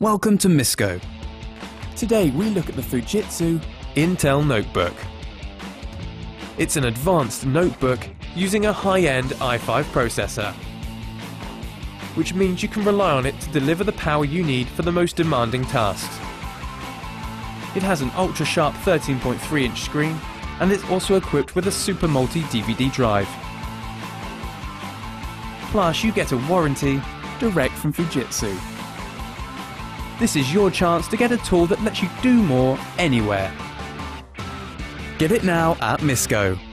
Welcome to Misco. Today we look at the Fujitsu Intel Notebook. It's an advanced notebook using a high-end i5 processor, which means you can rely on it to deliver the power you need for the most demanding tasks. It has an ultra-sharp 13.3-inch screen, and it's also equipped with a Super Multi DVD drive. Plus, you get a warranty direct from Fujitsu. This is your chance to get a tool that lets you do more anywhere. Get it now at Misco.